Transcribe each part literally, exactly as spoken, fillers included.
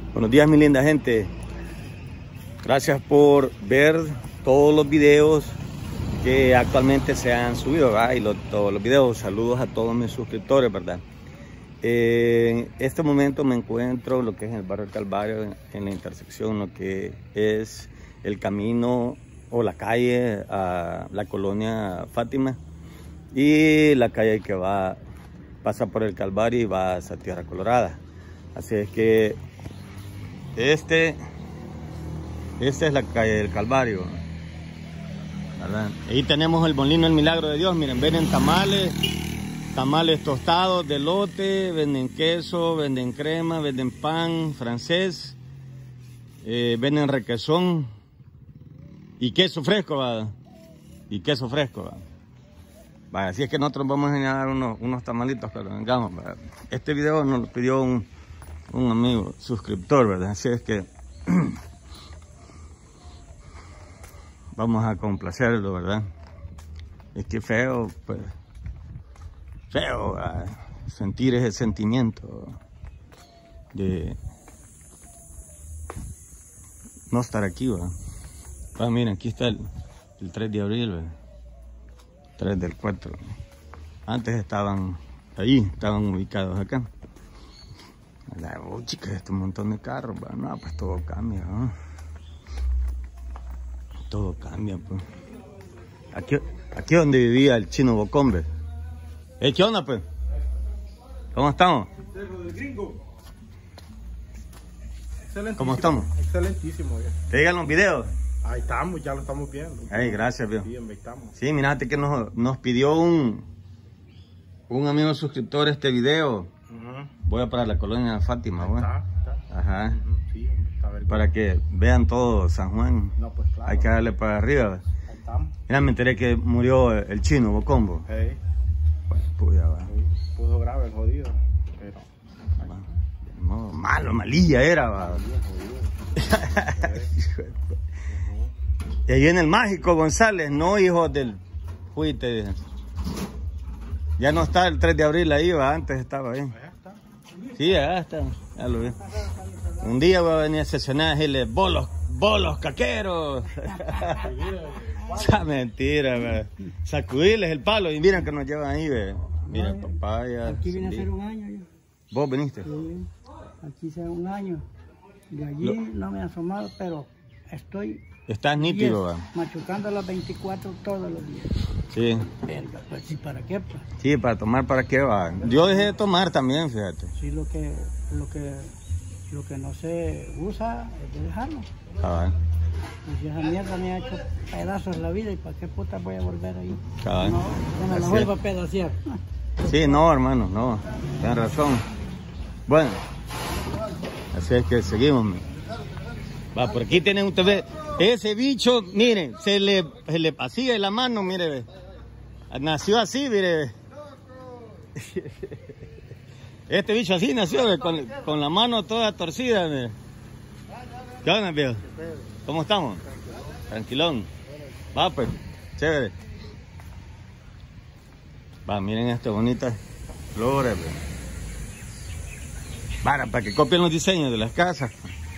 Buenos días, mi linda gente. Gracias por ver todos los videos que actualmente se han subido, ¿verdad? Y lo, todos los videos. Saludos a todos mis suscriptores, ¿verdad? Eh, en este momento me encuentro lo que es en el barrio del Calvario, en, en la intersección, lo que es el camino o la calle a la colonia Fátima y la calle que va, pasa por el Calvario y va hacia Tierra Colorada. Así es que este, esta es la calle del Calvario, ¿verdad? Ahí tenemos el Molino del Milagro de Dios. Miren, venden tamales, tamales tostados de elote, venden queso, venden crema, venden pan francés, eh, venden requesón y queso fresco, ¿verdad? Y queso fresco, ¿verdad? Vale, así es que nosotros vamos a enseñar unos, unos tamalitos que vengamos, ¿verdad? Este video nos lo pidió un, un amigo suscriptor, ¿verdad? Así es que vamos a complacerlo, ¿verdad? Es que feo, pues, feo, ¿verdad? Sentir ese sentimiento de no estar aquí, ¿verdad? Ah, miren, aquí está el, el tres de abril, ¿verdad? tres del cuatro. Antes estaban ahí, estaban ubicados acá. Oh, chicas, este montón de carros, ¿verdad? No, pues todo cambia, ¿no? Todo cambia, pues. Aquí, aquí es donde vivía el Chino Bocombe. ¿Eh, qué onda, pues? ¿Cómo estamos? Cerro del Gringo. ¿Cómo estamos? Excelentísimo. Ya. ¿Te llegan los videos? Ahí estamos, ya lo estamos viendo. Ay, gracias, viejo. Bien, ahí estamos. Sí, mirate que nos, nos pidió un, un amigo suscriptor este video. Uh-huh. Voy a para la colonia Fátima, Ahí bueno. está, está. Ajá. Uh-huh. Sí, está bien. Para que vean todo San Juan. No, pues claro. Hay que darle para arriba. Ahí estamos. Mira, me enteré que murió el Chino Bocombo. Hey. Pues, puya, va. Sí, pudo grave, el jodido. Pero. No, malo, malilla era, va. Y ahí en el Mágico González, no hijos del Fuite. Ya no está el tres de abril ahí, va, antes estaba ahí. Allá está. Sí, allá está, ya lo vi. Un día va a venir a sesionar y decirle, bolos, bolos caqueros. Esa mentira, va. Sacudirles el palo y miren que nos llevan ahí, ve. Mira, papaya. Aquí vine a hacer un año yo. ¿Vos viniste? Sí, aquí hace un año. De allí Lo... no me he asomado, pero estoy... Estás nítido, va. Machucando las veinticuatro todos los días. Sí. Verga, pues sí, ¿para qué? Pues? Sí, para tomar, ¿para qué va? Yo dejé de tomar también, fíjate. Sí, lo que, lo que, lo que no se usa es de dejarlo. Cabal. Y si esa mierda me ha hecho pedazos la vida, ¿y para qué puta voy a volver ahí? Cabal. No, no me la Así vuelvo a es. pedacear. Sí, no, hermano, no. Tienes razón. Bueno, así es que seguimos. Man. Va, por aquí tienen ustedes. Ese bicho, miren, se le, se le pasilla en la mano, mire, ve. Nació así, mire, ve. Este bicho así nació, ve, con, con la mano toda torcida, mire. ¿Qué onda, viejo? ¿Cómo estamos? Tranquilón. Va, pues, chévere. Va, miren estas bonitas flores, ve. Para, para que copien los diseños de las casas.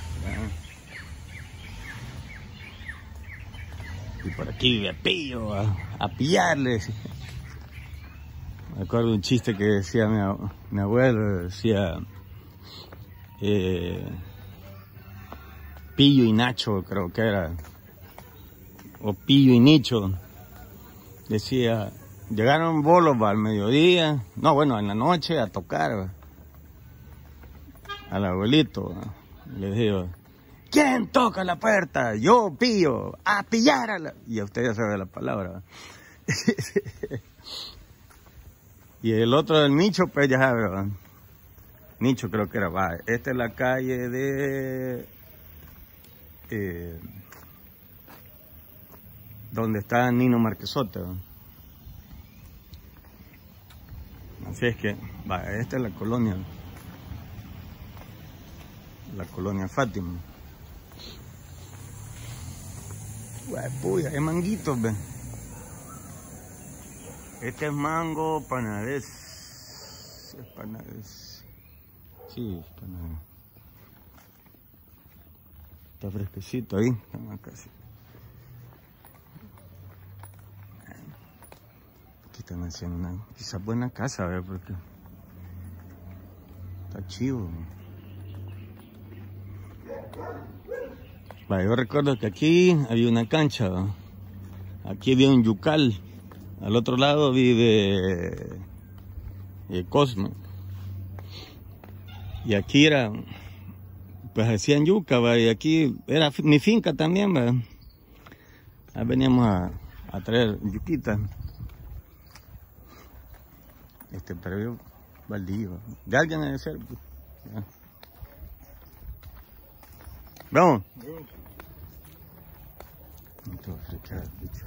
Y por aquí vive Pillo, a, a pillarles. Me acuerdo de un chiste que decía mi, mi abuelo, decía eh, Pillo y Nacho, creo que era, o Pillo y Nicho. Decía, llegaron bolos va, al mediodía, no, bueno, en la noche a tocar va, al abuelito. Va. Le digo, ¿quién toca la puerta? Yo, Pillo, a pillar a la... Y a usted ya sabe la palabra. Y el otro del Nicho, pues ya sabe, ¿verdad? Nicho creo que era, va. Esta es la calle de... Eh, donde está Nino Marquesote, ¿verdad? Así es que, va, esta es la colonia. La colonia Fátima. Puya, es manguitos, ven. Este es mango panadés. Es panadés. Sí, es panadés. Está fresquecito ahí. Estamos casi. Aquí están haciendo una quizás buena casa, a ver, porque está chivo. Vale, yo recuerdo que aquí había una cancha, ¿no? Aquí había un yucal, al otro lado vive eh, Cosme, y aquí era, pues hacían yuca, ¿va? Y aquí era mi finca también, ¿va? Ahí veníamos a, a traer yuquita. Este previo baldío, de alguien debe ser. ¿Ya? Vamos. Bicho.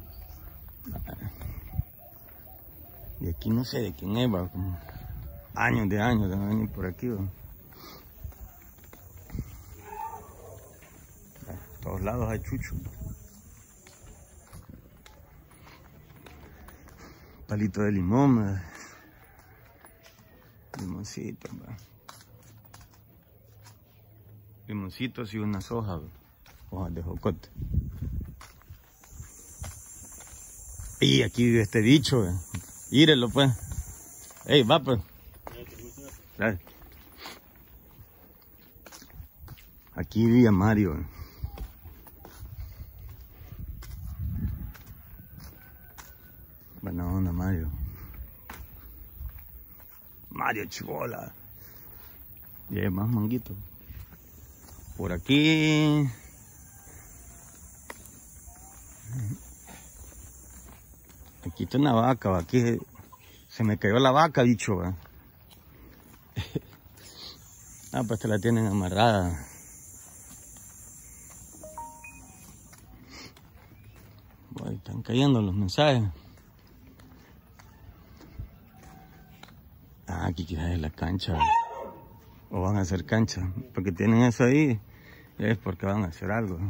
Y aquí no sé de quién es, va, como años de años de no venir por aquí, va. A todos lados hay chucho. Palito de limón, va. Limoncitos, va. Limoncitos y unas hojas, va. Hojas de jocote. Y aquí vive este bicho, eh. Írelo pues. Ey, va pues. Dale. Aquí vivía Mario. Eh. Buena onda, Mario. Mario Chibola. Y hay más manguitos. Por aquí. Aquí está una vaca, va. Aquí se me cayó la vaca, bicho, va. Ah, pues te la tienen amarrada. Bueno, están cayendo los mensajes. Ah, aquí quizás es la cancha. O van a hacer cancha. Porque tienen eso ahí. Es porque van a hacer algo.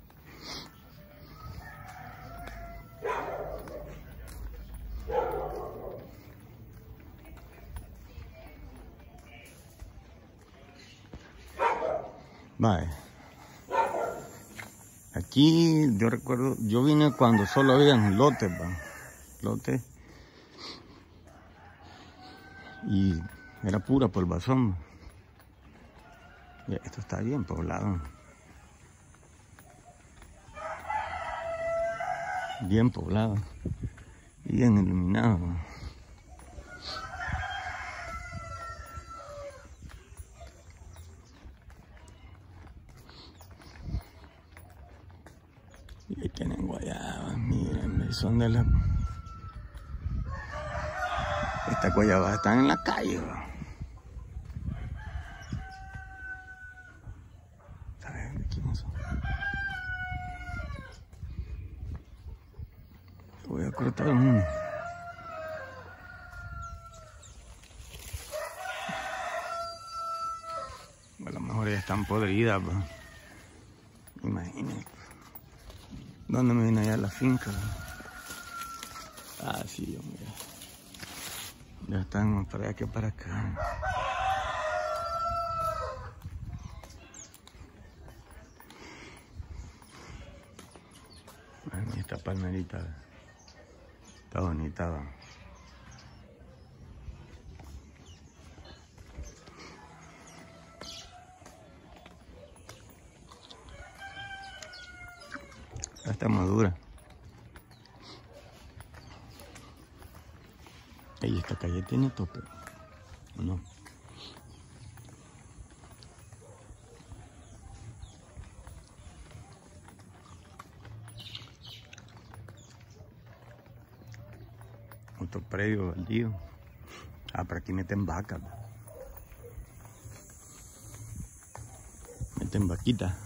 Vale. Aquí yo recuerdo, yo vine cuando solo habían lotes, va. Lotes. Y era pura polvazón. Y esto está bien poblado. Bien poblado. Bien iluminado. Y ahí tienen guayabas, miren, son de la... Estas guayabas están en la calle, ¿no? ¿Sabes de quiénes son? Voy a cortar uno. A lo mejor ya están podridas, pues. Imagínense. ¿Dónde me viene allá la finca? Ah, sí, hombre. Ya están más para allá que para acá. Ay, esta palmerita está bonita, ¿va? Ya está madura. Y esta calle tiene tope, ¿o no? Otro predio baldío. Ah, por aquí meten vacas. Meten vaquitas.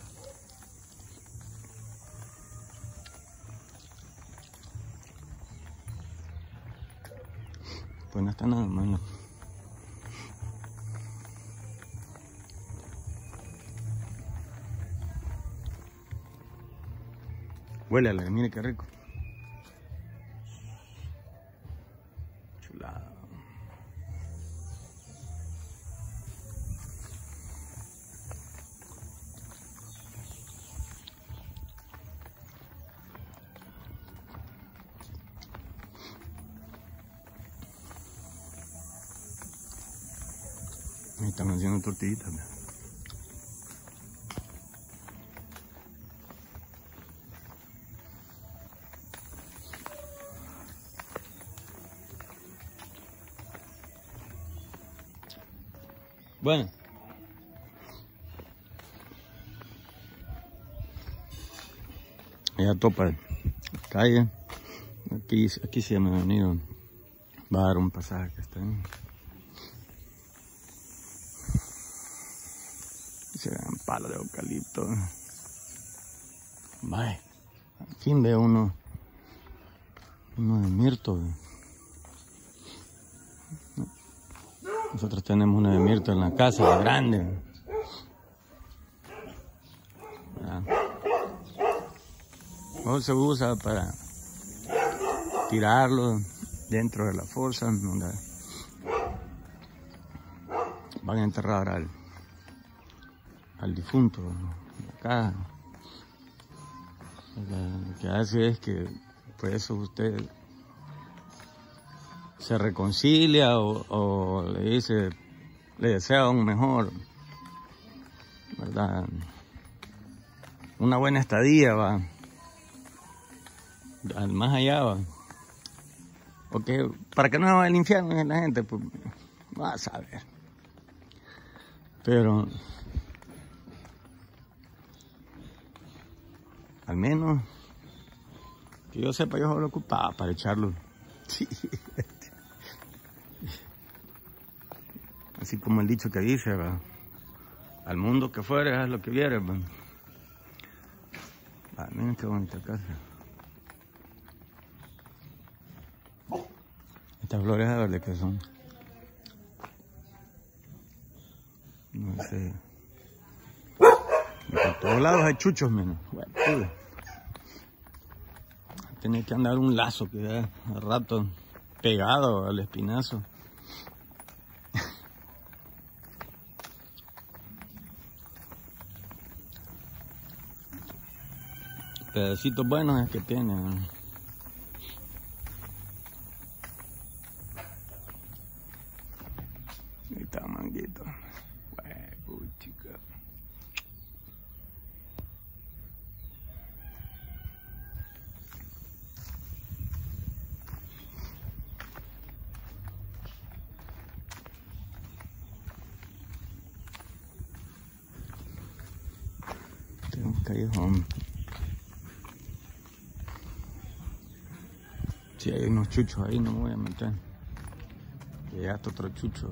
Pues no está nada malo. Huele a la, mire qué rico. Chulada. Ahí están haciendo tortillitas. Bueno. Ya topa calle. Aquí, aquí se me ha venido. Va a dar un pasaje que está ahí. Se ven palos de eucalipto. Vaya. Al fin veo uno. Uno de mirto. Nosotros tenemos uno de mirto en la casa, la grande. O se usa para tirarlo dentro de la fosa donde van a enterrar al, al difunto. Acá lo que hace es que por eso usted se reconcilia o, o le dice, le desea un mejor, ¿verdad? Una buena estadía, va. Al más allá, va. Porque para que no se vaya al infierno la gente, pues va a saber. Pero al menos que yo sepa, yo lo ocupaba para echarlo. Sí. Así como el dicho que dice, ¿va? Al mundo que fuere, haz lo que vieres, ¿va? Ah, miren qué bonita casa. Estas flores, a ver de qué son. No sé. Por todos lados hay chuchos, menos. Bueno, pues. Tiene que andar un lazo que da a rato pegado al espinazo. Pedacitos buenos es que tienen. Ahí está manguito. Uy, chica. Tengo un callejón. Si hay unos chuchos ahí, no me voy a meter. Que ya está otro chucho.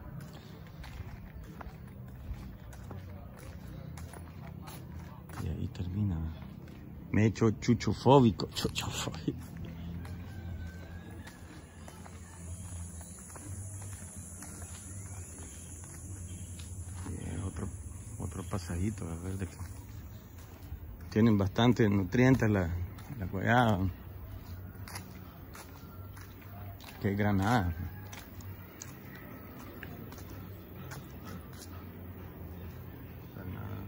Y ahí termina. Me he hecho chuchofóbico. Chuchofóbico. Y otro, otro pasajito, a ver de qué. Tienen bastante nutrientes la, la guayaba. Que granada. Granada.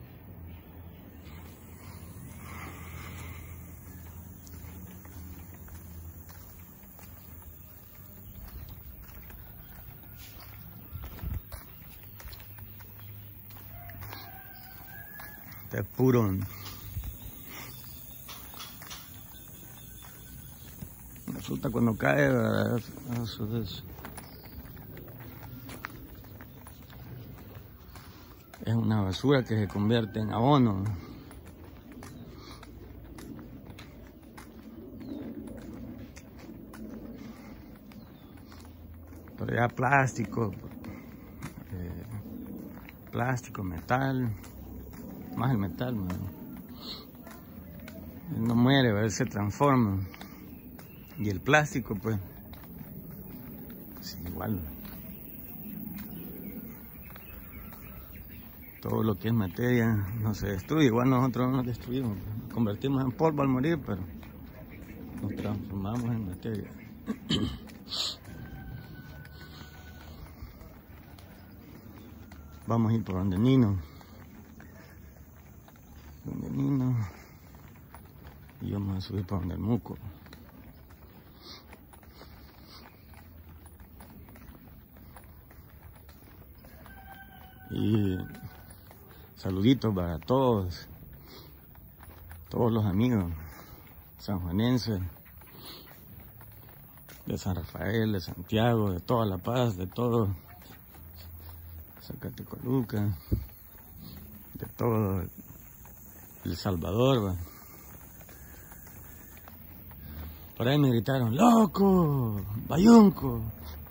Este es puro. La fruta cuando cae, eso es, es una basura que se convierte en abono. Pero ya plástico, eh, plástico, metal, más el metal, ¿no? Él no muere, él se transforma. Y el plástico, pues, sí, igual. Todo lo que es materia no se destruye. Igual nosotros no nos destruimos. Nos convertimos en polvo al morir, pero nos transformamos en materia. Vamos a ir por donde Nino. Donde Nino. Y vamos a subir por donde el Muco. Y saluditos para todos, todos los amigos sanjuanenses, de San Rafael, de Santiago, de toda La Paz, de todo Zacatecoluca, de todo El Salvador. ¿Va? Por ahí me gritaron, ¡loco! ¡Bayunco!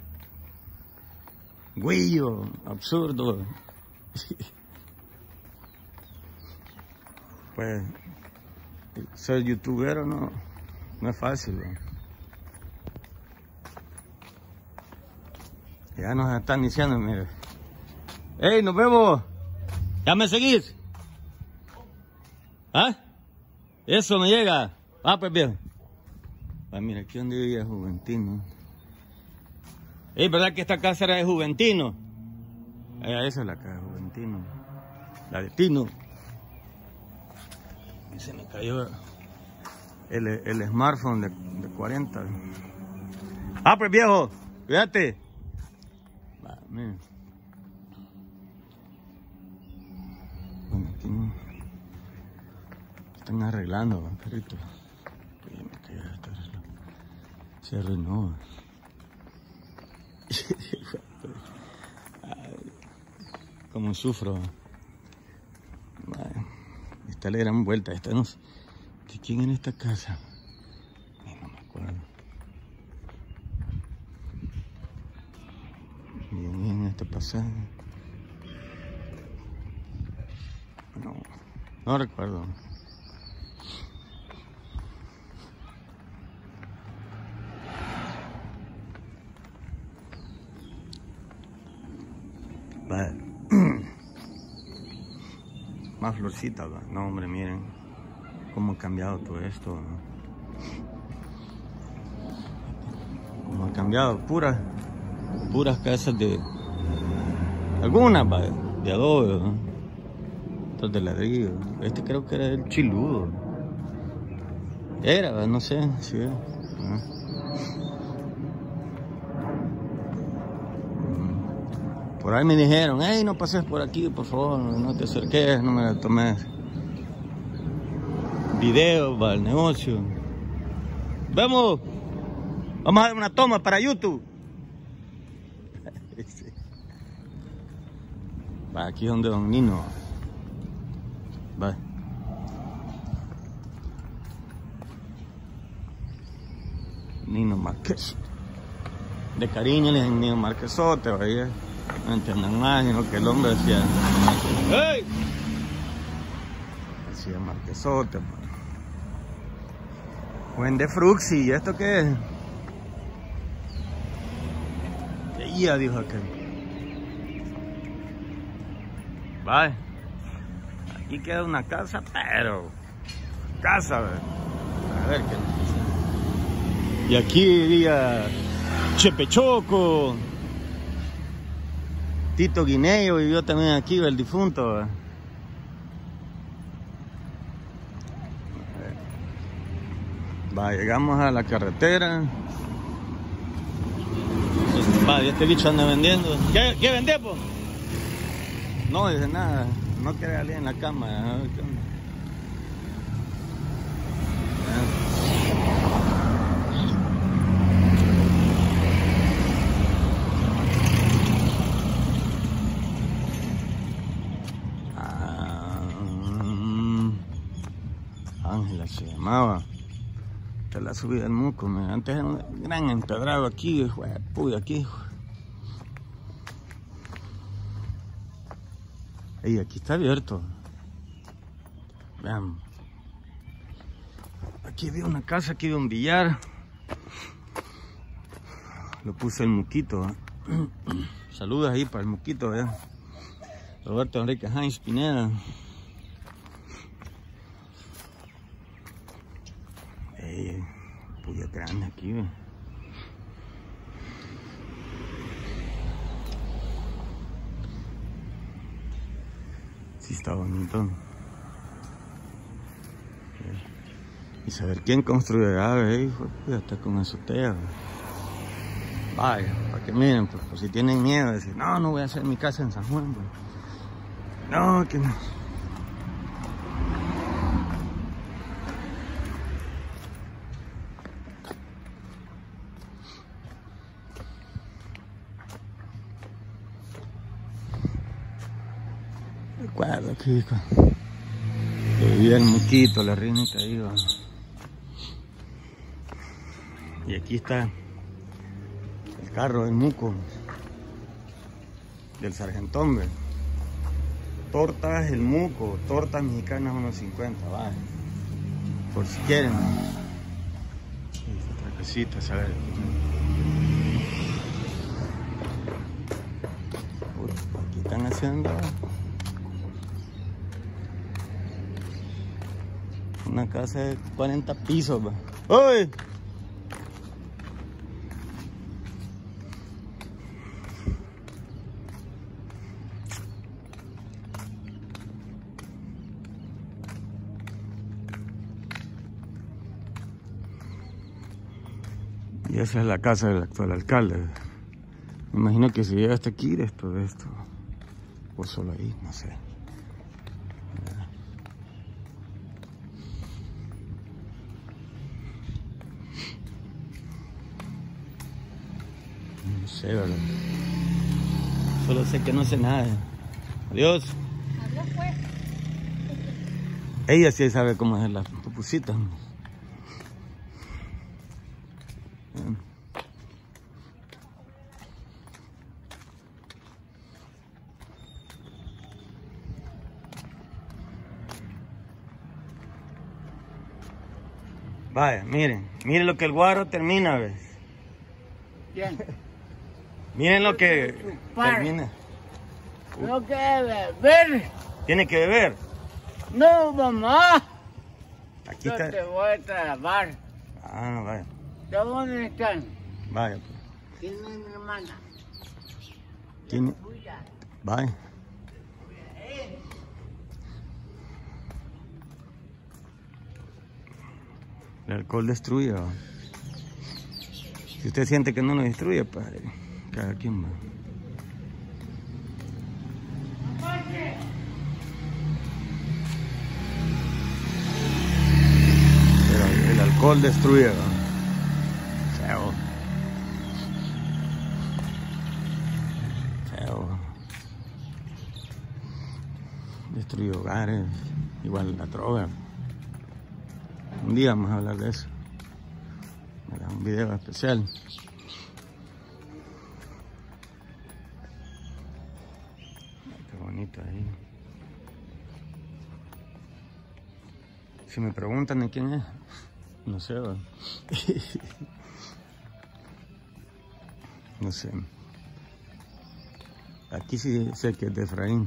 ¡Güillo! ¡Absurdo! Pues ser youtuber no, no es fácil, ¿no? Ya nos están diciendo, mire. ¡Ey, nos vemos! ¿Ya me seguís? ¿Ah? Eso me llega. Ah, pues bien. Ah, mira, aquí donde vivía Juventino. ¿Es verdad que esta casa era de Juventino? Eh, esa es la casa de Juventino. La de Tino. Y se me cayó el, el smartphone de, de cuarenta. Ah, pues viejo, cuídate. Va, mira. Bueno, aquí no. Están arreglando, perrito. Oye, me cayó esto. Se arruinó. Como sufro. Esta le dan vuelta. Esta no sé. ¿De quién en esta casa? No me acuerdo. Bien, bien, este pasaje. No, no recuerdo. Vale. Más florcitas, ¿va? No, hombre, miren cómo ha cambiado todo esto, ¿no? Cómo ha cambiado, puras puras casas de algunas, ¿va? De adobe, ¿no? Otras de ladrillo. Este creo que era el chiludo. Era, ¿va? No sé si era, ¿no? Por ahí me dijeron, hey, no pases por aquí, por favor, no te acerques, no me tomes video para el negocio. Vamos, vamos a dar una toma para YouTube. Sí. Va, aquí es donde Don Nino. Va. Nino Márquez. De cariño le dicen Nino Márquezote, vaya. No entiendan más, sino que el hombre decía, ¡hey! Decía Marquesote, man. Buen de Fruxi, ¿y esto qué es? Ya dijo aquel. Vale. Aquí queda una casa, pero casa, a ver, a ver qué. Y aquí vivía Chepechoco. Tito Guineo vivió también aquí, el difunto. ¿Verdad? Va, llegamos a la carretera. Va, y este bicho anda vendiendo. ¿Qué, qué vende, po? No dice nada. No quiere salir en la cámara. A ver qué onda. Ángela se llamaba. Esta es la subida del Muco. Mira. Antes era un gran empedrado aquí, hijo de puya, aquí. Hijo. Ey, aquí está abierto. Vean. Aquí había una casa, aquí había un billar. Lo puse el Muquito. ¿Eh? Saludos ahí para el Muquito, ¿eh? Roberto Enrique Heinz Pineda. Ey, puya grande aquí, ¿ve? Sí está bonito. Y saber quién construirá, ¿ve? Hijo, pues, hasta con azotea, ¿ve? Vaya, para que miren, pues, por si tienen miedo de decir, no, no voy a hacer mi casa en San Juan, pues. No, que no. Recuerdo aquí que vivía el Muquito, la reinita ahí va. Y aquí está el carro del Muco, del Sargentón, ¿ve? Tortas el Muco, tortas mexicanas uno cincuenta, va. Por si quieren. Otra casita, ¿sabes? Aquí están haciendo una casa de cuarenta pisos, va. ¡Uy! Y esa es la casa del actual alcalde. Me imagino que si llega hasta aquí, de esto, de esto. O solo ahí, no sé. No sé, ¿verdad? Solo sé que no sé nada. Adiós. Adiós, pues. Ella sí sabe cómo hacer las pupusitas. Vaya, miren, miren lo que el guaro termina, ¿ves? Bien. Miren lo que termina. No que beber. Tiene que beber. No, mamá. Aquí Yo está. te voy a trabajar. Ah, vaya. ¿De dónde están? Vaya, pues. ¿Quién es mi hermana? Tiene. Vaya. El alcohol destruye, ¿va? Si usted siente que no lo destruye, pues cada quien va. Pero el alcohol destruye, ¿va? Feo. Feo. Destruye hogares, igual la droga. Un día vamos a hablar de eso. Un video especial. Qué bonito ahí. Si me preguntan de quién es, no sé, ¿va? No sé. Aquí sí sé que es de Efraín.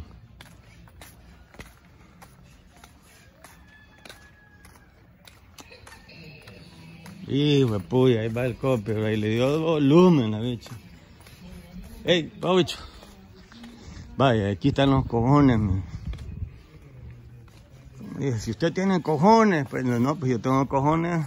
Hijo de puya, ahí va el copio, ahí le dio volumen a bicho. Ey, va bicho. Vaya, aquí están los cojones, man. Dije, si usted tiene cojones, pues no, no, pues yo tengo cojones,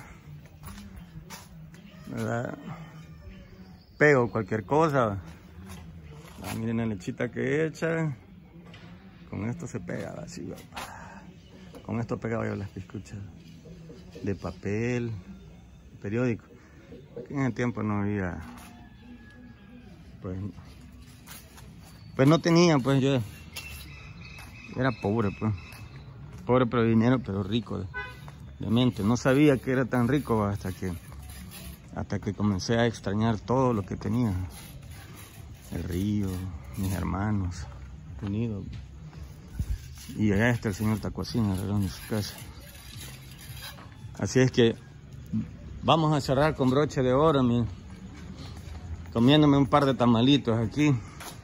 ¿verdad? Pego cualquier cosa. Ah, miren la lechita que echa. Con esto se pega, así, ¿verdad? Con esto pegaba yo las piscuchas de papel, periódico. Aquí en el tiempo no había, pues, pues no tenía, pues yo era pobre, pues, pobre pero de dinero, pero rico de, de mente. No sabía que era tan rico hasta que, hasta que comencé a extrañar todo lo que tenía. El río, mis hermanos, unidos. Y allá está el señor Tacuacín arreglando su casa. Así es que vamos a cerrar con broche de oro, miren. Comiéndome un par de tamalitos aquí.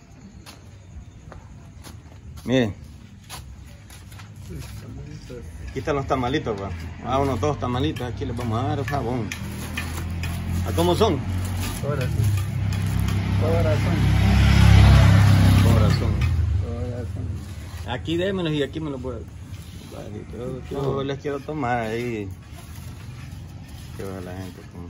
Miren. Aquí están los tamalitos, pues. Ah, unos dos tamalitos. Aquí les vamos a dar jabón. ¿A cómo son? Corazón. Corazón. Corazón. Corazón. Aquí démelos y aquí me los puedo. Yo, yo les quiero tomar ahí. Que vea la gente como.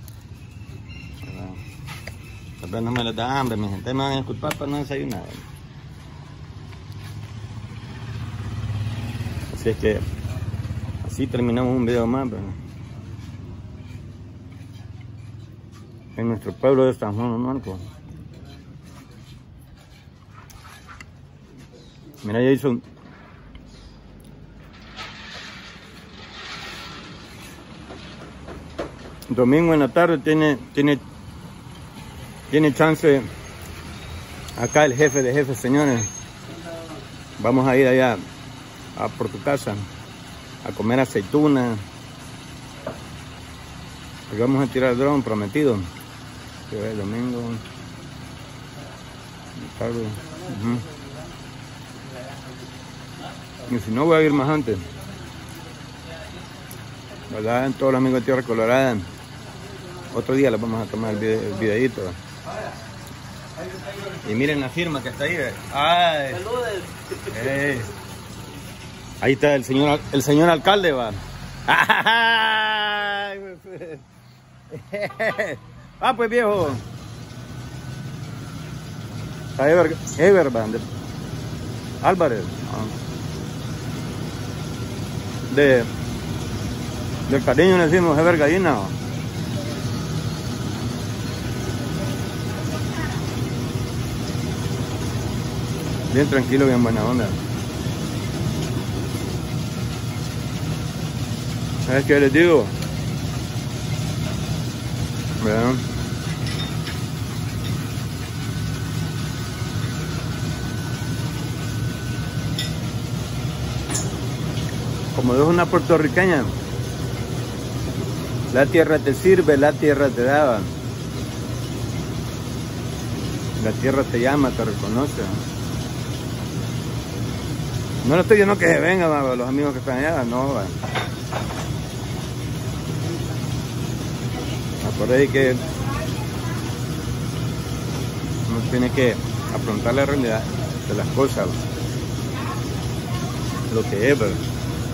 Tal vez no me les da hambre, mi gente. Me van a disculpar para no desayunar. Así es que así terminamos un video más, pero en nuestro pueblo de San Juan de Marcos. Mira, Jason. Domingo en la tarde tiene, tiene, tiene chance acá el jefe de jefes, señores. Vamos a ir allá a por tu casa a comer aceituna. Y vamos a tirar el dron prometido. Que el domingo. Tarde. Uh-huh. Y si no, voy a ir más antes. ¿Verdad? Todos los amigos de Tierra Colorada. Otro día les vamos a tomar el, vide el videito. Y miren la firma que está ahí. Ay. Hey. Ahí está el señor, el señor alcalde, va. Ah, pues viejo. Ever, Ever, Álvarez. De, del cariño le decimos Ever Gallina. Bien tranquilo, bien buena onda. ¿Sabes qué les digo? ¿Verdad? Como dijo una puertorriqueña, la tierra te sirve, la tierra te da. La tierra te llama, te reconoce. No le estoy diciendo que se vengan a los amigos que están allá, no. Acordé que uno tiene que afrontar la realidad de las cosas, lo que es, ¿verdad?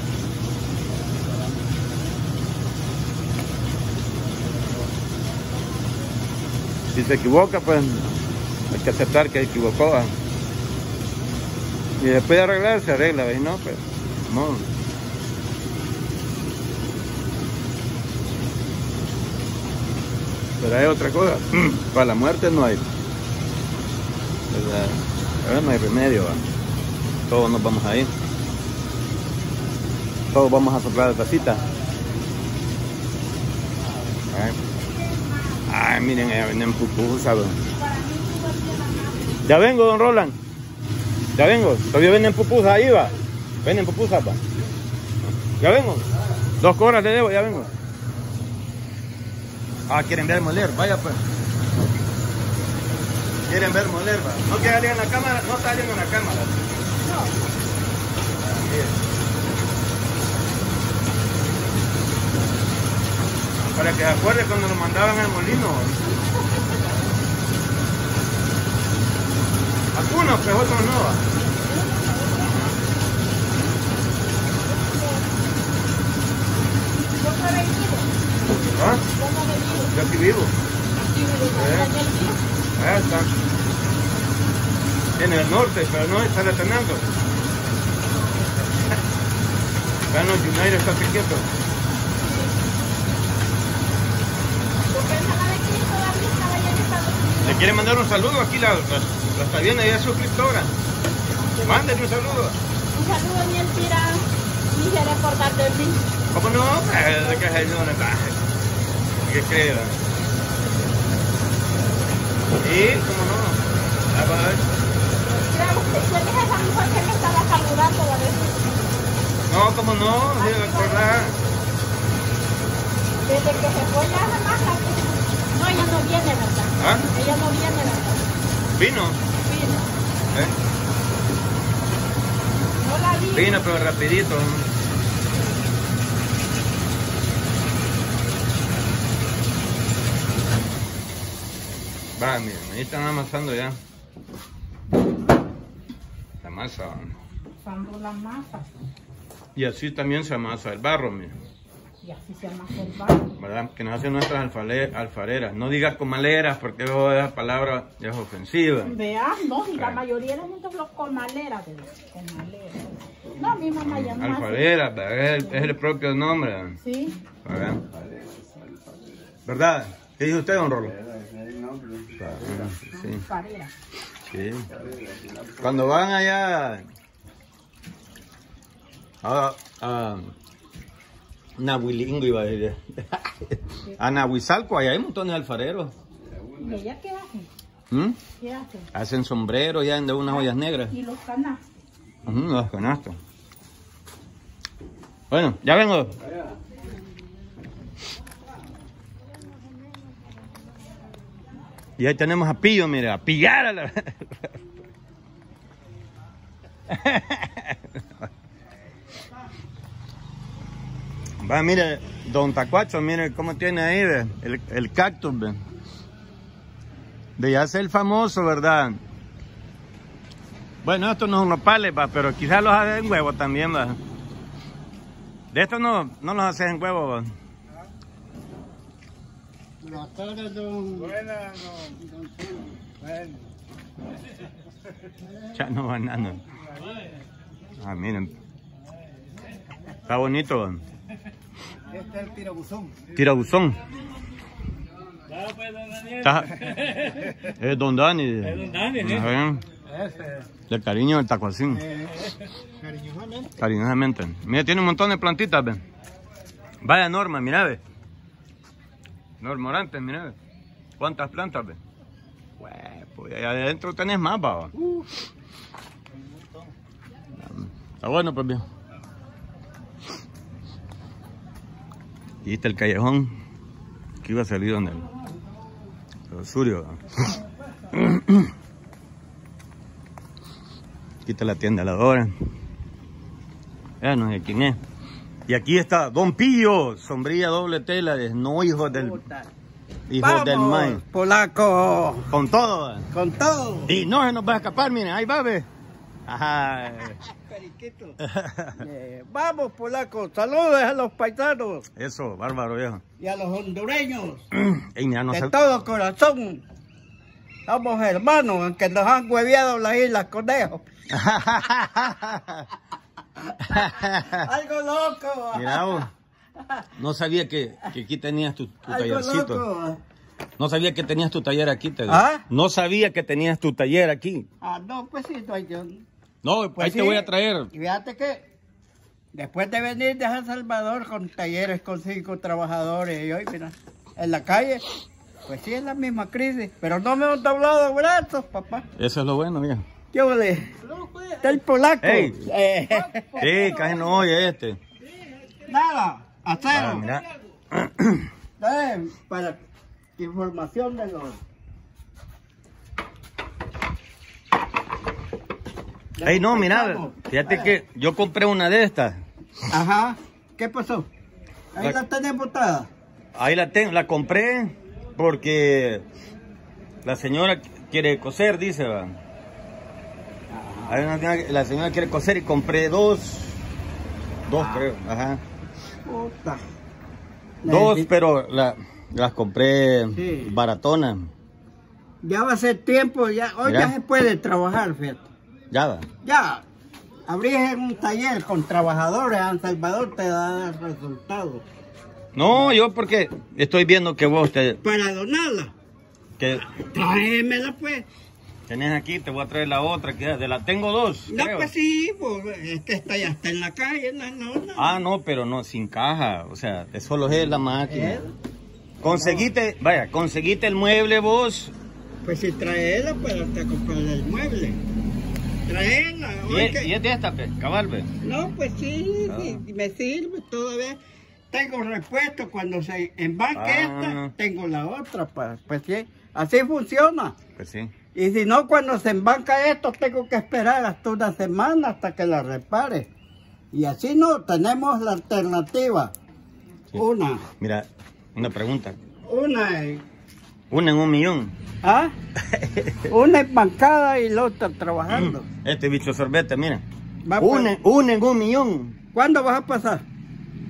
Si se equivoca, pues hay que aceptar que se equivocó, ¿verdad? Y después de arreglar, se arregla, ¿ves? No, pues, no. Pero hay otra cosa, para la muerte no hay, ¿verdad? Ahora no hay remedio, ¿verdad? Todos nos vamos a ir. Todos vamos a soplar la tacita. Ay, Ay miren, ya venden pupusas. Ya vengo, don Roland. Ya vengo, todavía venden pupusas ahí, va. Venden pupusas, va. Ya vengo. Dos horas le debo, ya vengo. Ah, quieren ver moler, vaya pues. Quieren ver moler, va. No quiere salir en la cámara, no salen en la cámara. No. Para que se acuerde cuando lo mandaban al molino. Algunos, pero otros no. ¿Ah? Yo aquí vivo. ¿Eh? Ahí está. En el norte, pero no está retornando. Acá en los United está quieto. ¿Le quiere mandar un saludo? Aquí la, la, la está viendo, ella es suscriptora. Mándale un saludo. Un saludo, mi Elvira. Y se recordar de mí. ¿Cómo no? ¿De qué es el mensaje? ¿Qué crees? Sí, ¿cómo no? Ah, va a ver. ¿Quién es esa mujer que me estaba saludando a veces? No, ¿cómo no? Sí, recordar. Desde que se fue ya más la... No, ella no viene, ¿verdad? ¿Ah? Ella no viene, ¿verdad? ¿Vino? Vino. ¿Eh? No la vi. Vino, pero rapidito. Va, miren, ahí están amasando ya. La masa. Amasando la masa. Y así también se amasa el barro, miren. Y así se llama selvar. ¿Verdad? Que nos hacen nuestras alfale- alfareras. No digas comaleras porque esa palabra es ofensiva. Vea, no, y la Sí. mayoría de la gente lo comalera, de comalera. No, mi mamá llama así. Alfareras, ¿verdad? es, el, es el propio nombre. Sí. ¿Verdad? ¿Verdad? ¿Qué dijo usted, don Rolo? Sí. Alfarera. Sí. Cuando van allá a, a Nahuilingo, iba a decir, a Nahuizalco, allá hay un montón de alfareros. ¿Y ella qué hace? ¿Mm? ¿Qué hace? Hacen sombreros ya de unas ollas negras. Y los canastos. Ujú, los canastos. Bueno, ya vengo. Y ahí tenemos a Pillo, mire, a pillar a la... Va, mire, don Tacuacho, mire cómo tiene ahí, ve, el, el cactus, ve. De ya ser famoso, ¿verdad? Bueno, estos no son nopales, va, pero quizás los hacen en huevo también, va. De estos no, no los hacen en huevo, va. Buenas tardes, don... Buenas, no. don Chulo. Bueno. Ya no banano. Ah, miren. Está bonito, va. Este es el tirabuzón. Tirabuzón. Claro, pues, don Daniel. Está- Es don Dani. Es don Dani, ¿eh? Ajá. Ese. Del cariño del tacuacín. Eh, cariñosamente. Cariñosamente. Mira, tiene un montón de plantitas, ve. Vaya Norma, mira, ve. Norma Orantes, mira, ve. ¿Cuántas plantas, ve? Pues, pues allá adentro tenés más, va. Está bueno, pues bien. Y está el callejón que iba a salir donde el, el Surio. Aquí está la tienda de la Dora. Ya no sé quién es. Y aquí está Don Pillo, sombrilla doble tela, de no hijos del hijos del maíz. Polaco, Con todo. ¿eh? con todo. Y no se nos va a escapar, miren, ahí va, ve. Ajá. Periquito. Eh, vamos, Polaco, saludos a los paisanos Eso, bárbaro, viejo. y a los hondureños. Ey, mira, no De sé. todo corazón. Somos hermanos, aunque nos han hueveado las islas conejos. Algo loco. Mira vos, no sabía que, que aquí tenías tu, tu Algo tallercito. loco. No sabía que tenías tu taller aquí. Te digo. ¿Ah? No sabía que tenías tu taller aquí. Ah, no, pues sí, no hay yo. No, Pues ahí sí. te voy a traer. Y fíjate que después de venir de San Salvador con talleres con cinco trabajadores y hoy, mira, en la calle, pues sí es la misma crisis, pero no me han doblado brazos, papá. Eso es lo bueno, viejo. ¿Qué ole? Está el polaco. Ey. Eh, Sí, casi no oye este. nada, Ah, acero. mira. Eh, para información de los... de Ey, los no, mira, paisanos. fíjate Eh, que yo compré una de estas. Ajá, ¿qué pasó? Ahí La- la tenés botada. Ahí la tengo, la compré porque la señora quiere coser, dice, va. Hay una señora que- la señora quiere coser y compré dos. Dos, creo, ajá. Puta. Dos, Necesito- pero la- las compré Sí. baratonas. Ya va a ser tiempo, ya, hoy Mira. ya se puede trabajar, fíjate. Ya va. Ya, abrir un taller con trabajadores en San Salvador te da resultados. No, yo porque estoy viendo que vos te, Para donarla, que tráemela pues. tenés aquí, te voy a traer la otra, que de la tengo dos. No, creo. pues sí, pues, es que esta ya está en la calle, no, no, no. Ah, no, pero no, sin caja, o sea, de solo es la máquina. ¿Eh? Conseguiste, vaya, conseguiste el mueble vos. Pues si traela para hasta comprarle el mueble. Traela, Y oye, es, que- y es de esta, pe, cabal, ve. No, pues sí, Ah. sí, me sirve todavía. Tengo repuesto cuando se embarque Ah. esta, tengo la otra, para, pues sí, así funciona. Pues sí. Y si no, cuando se embarca esto, tengo que esperar hasta una semana hasta que la repare. Y así no, tenemos la alternativa. Sí. Una, Mira, una pregunta. una, eh, Una en un millón. ¿ah? Una embancada y la otra trabajando. Este bicho sorbete, mira. Va, pues. Una, una en un millón. ¿Cuándo vas a pasar?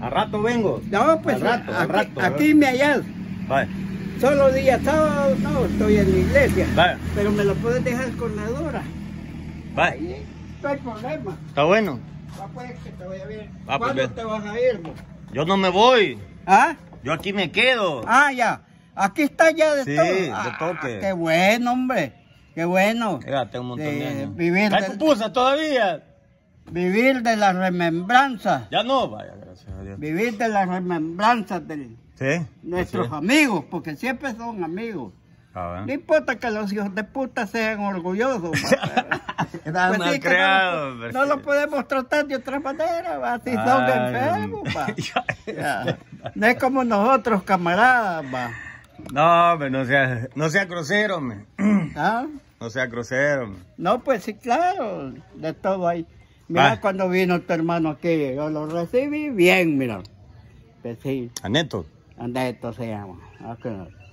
Al rato vengo. No, pues Al rato, aquí, al rato. aquí me hallas. Vaya, Solo día sábado, no, estoy en la iglesia. vaya, Pero me lo puedes dejar con la Dora. vaya. Ahí no hay problema. Está bueno. Va pues, que te vaya bien. Va, pues, ¿Cuándo bien. te vas a ir, vos? Yo no me voy. ¿Ah? Yo aquí me quedo. Ah, ya. Aquí está ya de Sí, todo. de Ah, toque. qué bueno, hombre. Qué bueno. Ya tengo un montón de, De años. vivir ¿Hay del- pupusas todavía? Vivir de las remembranzas. Ya no. Vaya, gracias a Dios. Vivir de las remembranzas de Sí. nuestros Sí. amigos, porque siempre son amigos. Ah, No importa que los hijos de puta sean orgullosos. va. Están Pues mal sí, que creados, no, pero no sí. lo podemos tratar de otra manera, va. Si son Ay, enfermos, va. ya. Ya. No es como nosotros, camaradas, va. No, hombre, no sea, no sea grosero, hombre. ¿Ah? No sea grosero, hombre. No, pues sí, claro, de todo ahí. Mira, Ah. cuando vino tu hermano aquí, yo lo recibí bien, mira. Pues sí, A Neto. anda, esto se llama. Ok.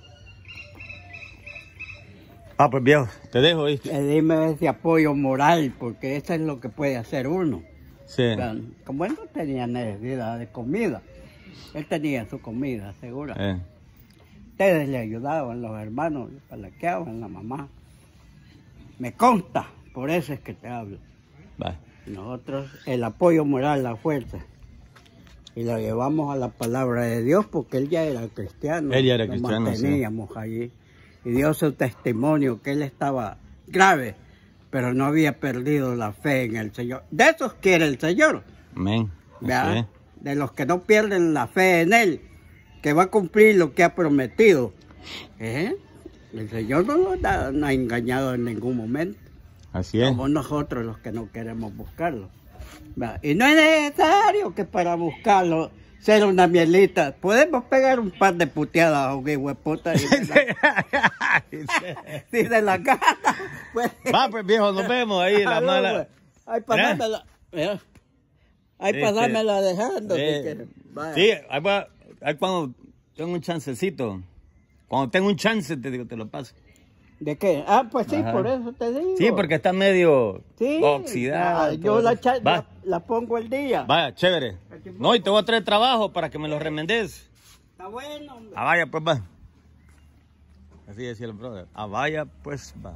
Ah, pues viejo, te dejo, ¿viste? Eh, dime ese apoyo moral, porque eso es lo que puede hacer uno. Sí. O sea, como él no tenía necesidad de comida, él tenía su comida segura. Eh. Ustedes le ayudaban, los hermanos, le palaqueaban, la mamá. Me consta, por eso es que te hablo. Va. Nosotros, el apoyo moral, la fuerza. Y lo llevamos a la palabra de Dios porque él ya era cristiano. Él ya era lo cristiano, sí. manteníamos allí. Y dio su testimonio que él estaba grave, pero no había perdido la fe en el Señor. De esos quiere el Señor, Amén. ¿verdad? Así es. De los que no pierden la fe en él, que va a cumplir lo que ha prometido. ¿Eh? El Señor no nos ha, no ha engañado en ningún momento. Así es. Somos nosotros los que no queremos buscarlo. ¿Verdad? Y no es necesario que para buscarlo ser una mielita. Podemos pegar un par de puteadas a un hueputa y de la, y de la gana. Pues, Va, pues viejo, nos vemos ahí, la aló, mala. pues. Ahí pasármela. Mira. Ahí Este, pasármela dejando. Eh, si quieres. Vaya. sí, ahí, va, ahí cuando tengo un chancecito. Cuando tengo un chance, te digo, te lo paso. ¿De qué? Ah, pues sí, Ajá. por eso te digo. Sí, porque está medio Sí. oxidado. Ah, yo todo la, eso. cha- Va, la, la pongo el día. vaya, chévere. No, y te voy a traer trabajo para que me lo remendes. Está bueno, hombre. Ah, vaya, pues va. Así decía el brother. Ah, vaya, pues va.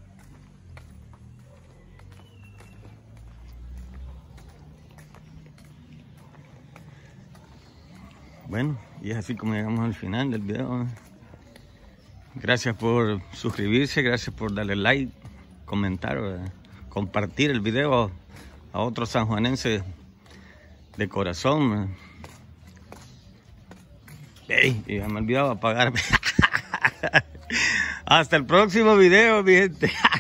Bueno, y es así como llegamos al final del video. Gracias por suscribirse, gracias por darle like, comentar, ¿verdad? Compartir el video a otros sanjuanenses de corazón. ¿verdad? Ey, y ya me olvidaba apagarme. Hasta el próximo video, mi gente.